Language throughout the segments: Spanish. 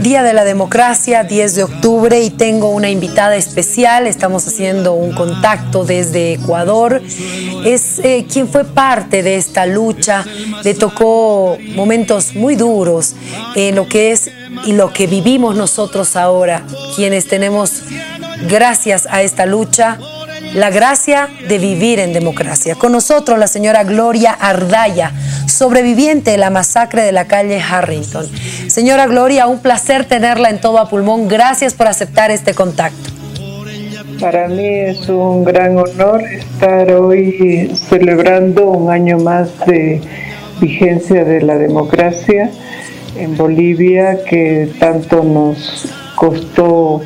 Día de la Democracia, 10 de octubre, y tengo una invitada especial. Estamos haciendo un contacto desde Ecuador. Es quien fue parte de esta lucha. Le tocó momentos muy duros en lo que es y lo que vivimos nosotros ahora, quienes tenemos, gracias a esta lucha, la gracia de vivir en democracia. Con nosotros la señora Gloria Ardaya, sobreviviente de la masacre de la calle Harrington. Señora Gloria, un placer tenerla en Todo a Pulmón. Gracias por aceptar este contacto. Para mí es un gran honor estar hoy celebrando un año más de vigencia de la democracia en Bolivia, que tanto nos costó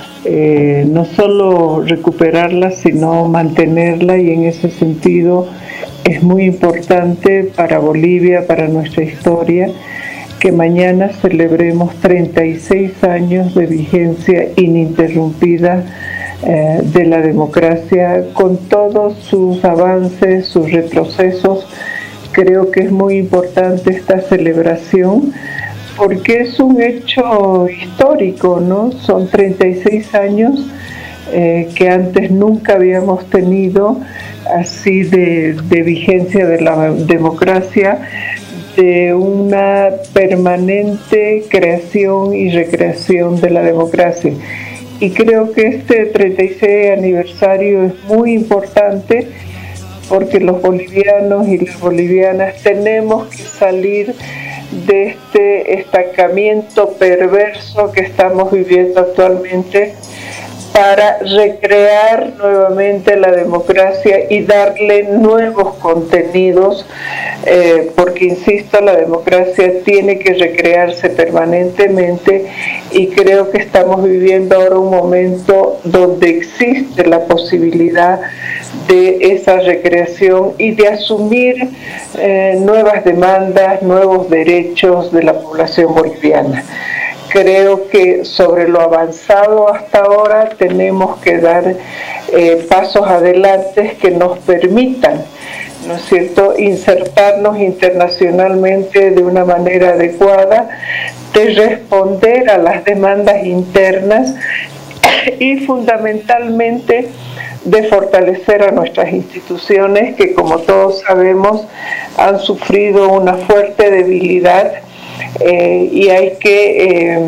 no solo recuperarla, sino mantenerla, y en ese sentido es muy importante para Bolivia, para nuestra historia, que mañana celebremos 36 años de vigencia ininterrumpida de la democracia, con todos sus avances, sus retrocesos. Creo que es muy importante esta celebración, porque es un hecho histórico, ¿no? Son 36 años que antes nunca habíamos tenido así de vigencia de la democracia, de una permanente creación y recreación de la democracia. Y creo que este 36 aniversario es muy importante, porque los bolivianos y las bolivianas tenemos que salir de este estancamiento perverso que estamos viviendo actualmente para recrear nuevamente la democracia y darle nuevos contenidos, porque insisto, la democracia tiene que recrearse permanentemente, y creo que estamos viviendo ahora un momento donde existe la posibilidad de esa recreación y de asumir nuevas demandas, nuevos derechos de la población boliviana. Creo que sobre lo avanzado hasta ahora tenemos que dar pasos adelante que nos permitan, ¿no es cierto?, insertarnos internacionalmente de una manera adecuada, de responder a las demandas internas y fundamentalmente de fortalecer a nuestras instituciones, que, como todos sabemos, han sufrido una fuerte debilidad, y hay que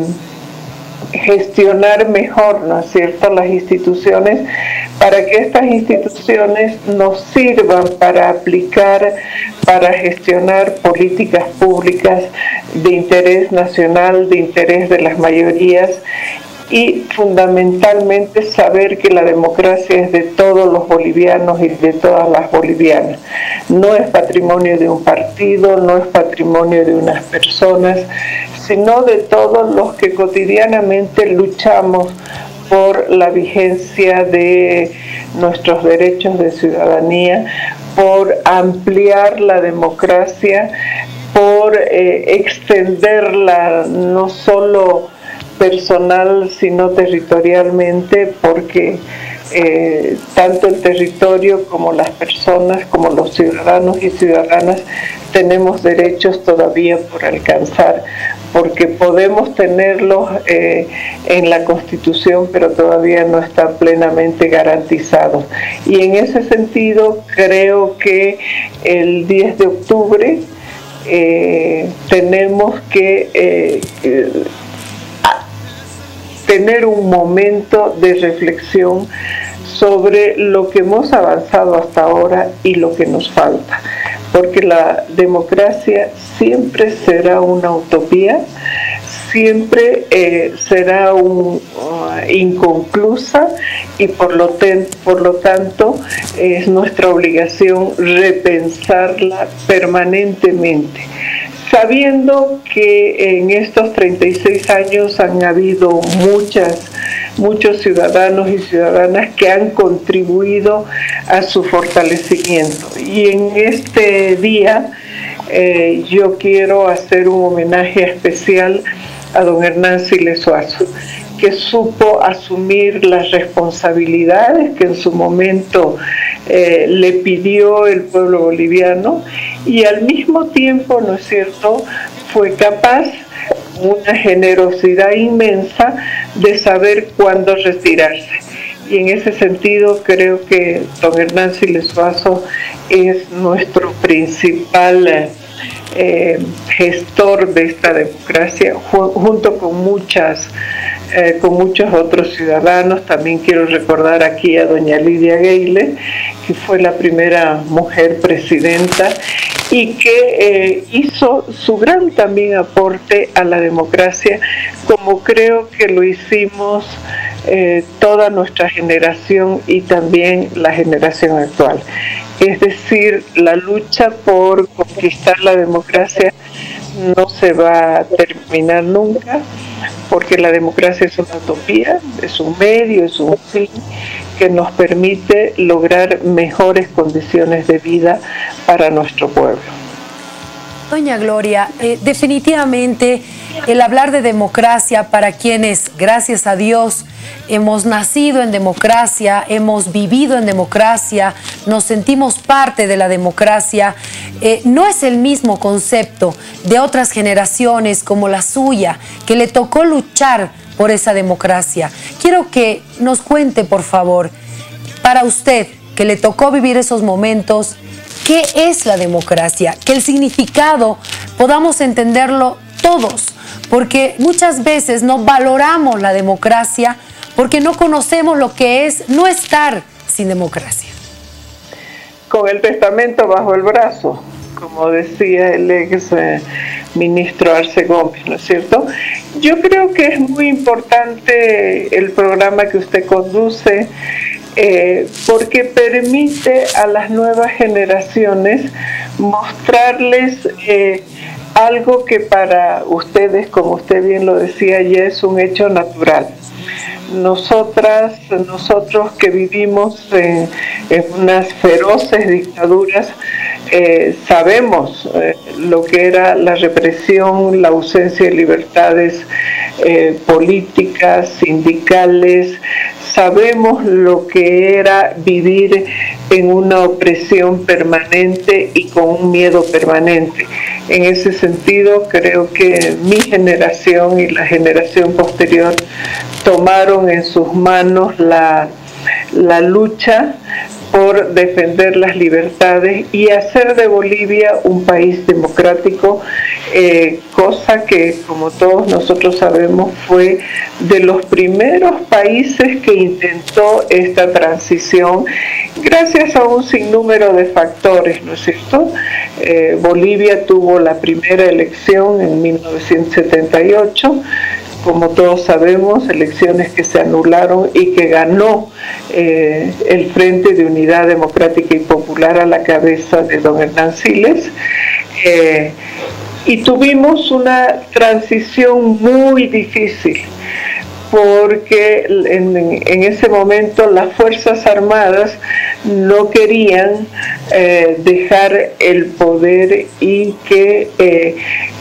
gestionar mejor, ¿no es cierto?, las instituciones, para que estas instituciones nos sirvan para aplicar, para gestionar políticas públicas de interés nacional, de interés de las mayorías, y fundamentalmente saber que la democracia es de todos los bolivianos y de todas las bolivianas. No es patrimonio de un partido, no es patrimonio de unas personas, sino de todos los que cotidianamente luchamos por la vigencia de nuestros derechos de ciudadanía, por ampliar la democracia, por extenderla no solo personal, sino territorialmente, porque tanto el territorio como las personas, como los ciudadanos y ciudadanas, tenemos derechos todavía por alcanzar, porque podemos tenerlos en la Constitución, pero todavía no están plenamente garantizados. Y en ese sentido, creo que el 10 de octubre tenemos que tener un momento de reflexión sobre lo que hemos avanzado hasta ahora y lo que nos falta, porque la democracia siempre será una utopía, siempre será inconclusa, y por lo tanto es nuestra obligación repensarla permanentemente, sabiendo que en estos 36 años han habido muchos ciudadanos y ciudadanas que han contribuido a su fortalecimiento. Y en este día yo quiero hacer un homenaje especial a don Hernán Siles Suazo, que supo asumir las responsabilidades que en su momento le pidió el pueblo boliviano, y al mismo tiempo, ¿no es cierto?, fue capaz una generosidad inmensa de saber cuándo retirarse. Y en ese sentido creo que don Hernán Siles Suazo es nuestro principal gestor de esta democracia, junto con muchos otros ciudadanos. También quiero recordar aquí a doña Lidia Gueile, que fue la primera mujer presidenta y que hizo su gran también aporte a la democracia, como creo que lo hicimos toda nuestra generación y también la generación actual. Es decir, la lucha por conquistar la democracia no se va a terminar nunca, porque la democracia es una utopía, es un medio, es un fin que nos permite lograr mejores condiciones de vida para nuestro pueblo. Doña Gloria, definitivamente el hablar de democracia para quienes, gracias a Dios, hemos nacido en democracia, hemos vivido en democracia, nos sentimos parte de la democracia, no es el mismo concepto de otras generaciones como la suya, que le tocó luchar por esa democracia. Quiero que nos cuente, por favor, para usted, que le tocó vivir esos momentos, ¿qué es la democracia? Que el significado podamos entenderlo todos, porque muchas veces no valoramos la democracia porque no conocemos lo que es no estar sin democracia. Con el testamento bajo el brazo, como decía el ex ministro Arce Gómez, ¿no es cierto? Yo creo que es muy importante el programa que usted conduce, porque permite a las nuevas generaciones mostrarles algo que para ustedes, como usted bien lo decía, ya es un hecho natural. Nosotros que vivimos en unas feroces dictaduras, sabemos lo que era la represión, la ausencia de libertades políticas, sindicales, sabemos lo que era vivir en una opresión permanente y con un miedo permanente. En ese sentido, creo que mi generación y la generación posterior tomaron en sus manos la lucha por defender las libertades y hacer de Bolivia un país democrático, cosa que, como todos nosotros sabemos, fue de los primeros países que intentó esta transición, gracias a un sinnúmero de factores, ¿no es cierto? Bolivia tuvo la primera elección en 1978, como todos sabemos, elecciones que se anularon y que ganó el Frente de Unidad Democrática y Popular a la cabeza de don Hernán Siles. Y tuvimos una transición muy difícil, porque en ese momento las Fuerzas Armadas no querían dejar el poder y que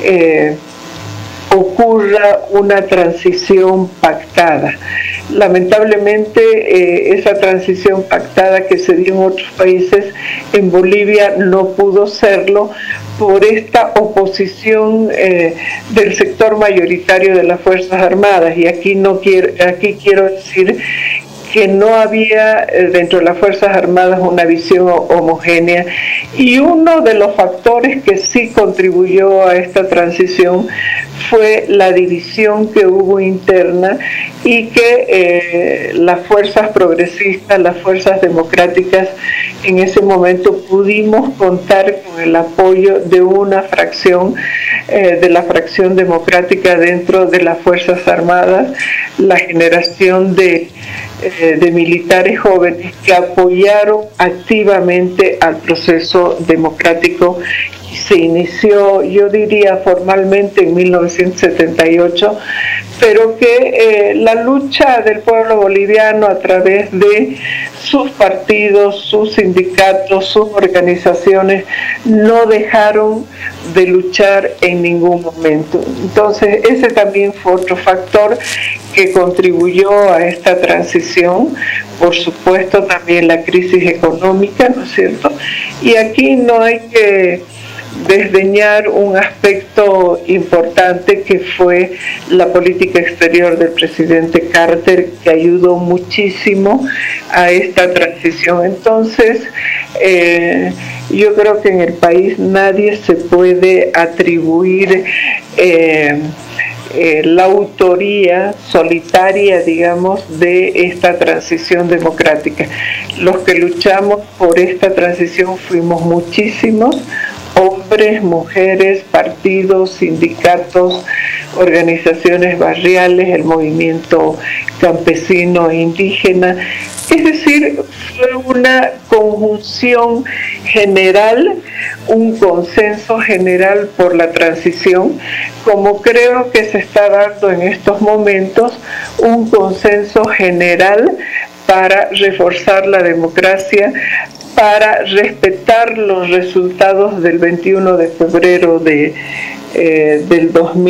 ocurra una transición pactada. Lamentablemente esa transición pactada que se dio en otros países, en Bolivia no pudo serlo por esta oposición del sector mayoritario de las Fuerzas Armadas. Y aquí quiero decir que no había dentro de las Fuerzas Armadas una visión homogénea, y uno de los factores que sí contribuyó a esta transición fue la división que hubo interna y que las fuerzas progresistas, las fuerzas democráticas, en ese momento pudimos contar con el apoyo de una fracción, de la fracción democrática dentro de las Fuerzas Armadas, la generación de militares jóvenes que apoyaron activamente al proceso democrático. Se inició, yo diría, formalmente en 1978, pero que la lucha del pueblo boliviano a través de sus partidos, sus sindicatos, sus organizaciones, no dejaron de luchar en ningún momento. Entonces, ese también fue otro factor que contribuyó a esta transición. Por supuesto, también la crisis económica, ¿no es cierto? Y aquí no hay que desdeñar un aspecto importante que fue la política exterior del presidente Carter, que ayudó muchísimo a esta transición. Entonces, yo creo que en el país nadie se puede atribuir la autoría solitaria, digamos, de esta transición democrática. Los que luchamos por esta transición fuimos muchísimos, hombres, mujeres, partidos, sindicatos, organizaciones barriales, el movimiento campesino e indígena. Es decir, fue una conjunción general, un consenso general por la transición, como creo que se está dando en estos momentos, un consenso general para reforzar la democracia, para respetar los resultados del 21 de febrero del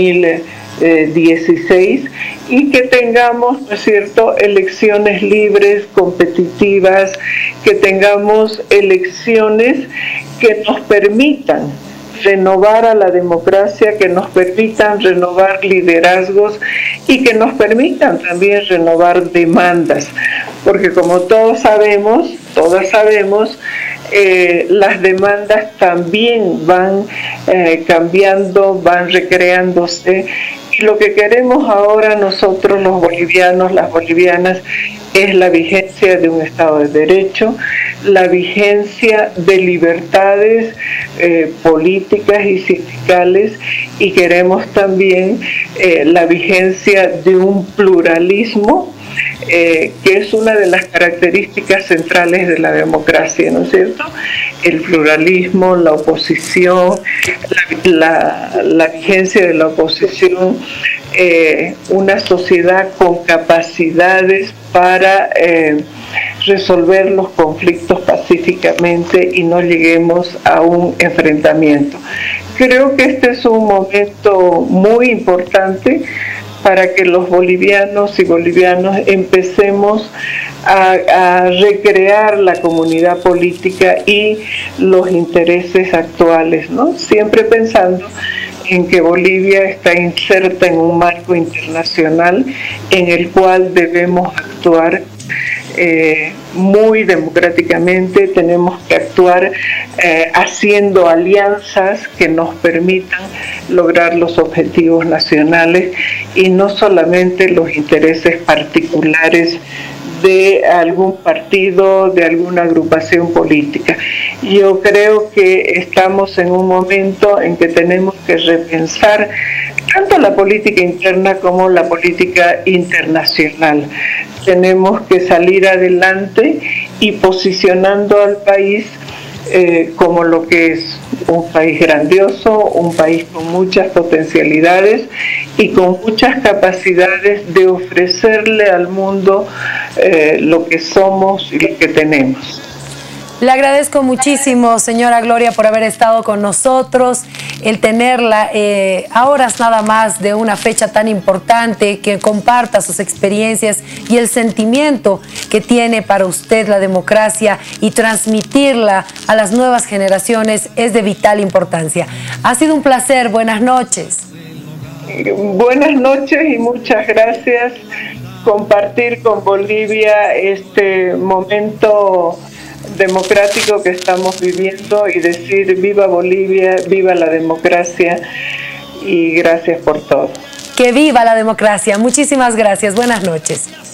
2016 y que tengamos, ¿no es cierto?, elecciones libres, competitivas, que tengamos elecciones que nos permitan renovar a la democracia, que nos permitan renovar liderazgos y que nos permitan también renovar demandas, porque como todas sabemos, las demandas también van cambiando, van recreándose, y lo que queremos ahora nosotros los bolivianos, las bolivianas, es la vigencia de un Estado de Derecho, la vigencia de libertades políticas y sindicales, y queremos también la vigencia de un pluralismo que es una de las características centrales de la democracia, ¿no es cierto? El pluralismo, la oposición, la vigencia de la oposición, una sociedad con capacidades para resolver los conflictos pacíficamente y no lleguemos a un enfrentamiento. Creo que este es un momento muy importante para que los bolivianos y bolivianas empecemos a recrear la comunidad política y los intereses actuales, ¿no? Siempre pensando en que Bolivia está inserta en un marco internacional en el cual debemos actuar muy democráticamente, tenemos que actuar haciendo alianzas que nos permitan lograr los objetivos nacionales y no solamente los intereses particulares de algún partido, de alguna agrupación política. Yo creo que estamos en un momento en que tenemos que repensar tanto la política interna como la política internacional. Tenemos que salir adelante y posicionando al país como lo que es un país grandioso, un país con muchas potencialidades y con muchas capacidades de ofrecerle al mundo lo que somos y lo que tenemos. Le agradezco muchísimo, señora Gloria, por haber estado con nosotros, el tenerla a horas nada más de una fecha tan importante, que comparta sus experiencias y el sentimiento que tiene para usted la democracia y transmitirla a las nuevas generaciones es de vital importancia. Ha sido un placer, buenas noches. Buenas noches y muchas gracias. Compartir con Bolivia este momento democrático que estamos viviendo y decir viva Bolivia, viva la democracia y gracias por todo. Que viva la democracia. Muchísimas gracias. Buenas noches.